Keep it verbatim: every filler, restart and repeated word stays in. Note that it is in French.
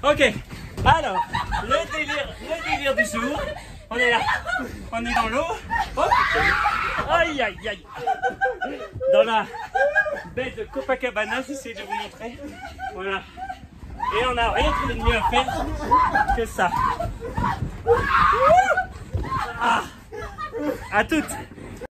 Ok, alors, le délire, le délire du jour. On est là, on est dans l'eau. Hop. Aïe, aïe, aïe. Dans la baie de Copacabana, j'essaie de vous montrer. Voilà. Et on n'a rien trouvé de mieux à faire que ça. Ah. À toutes.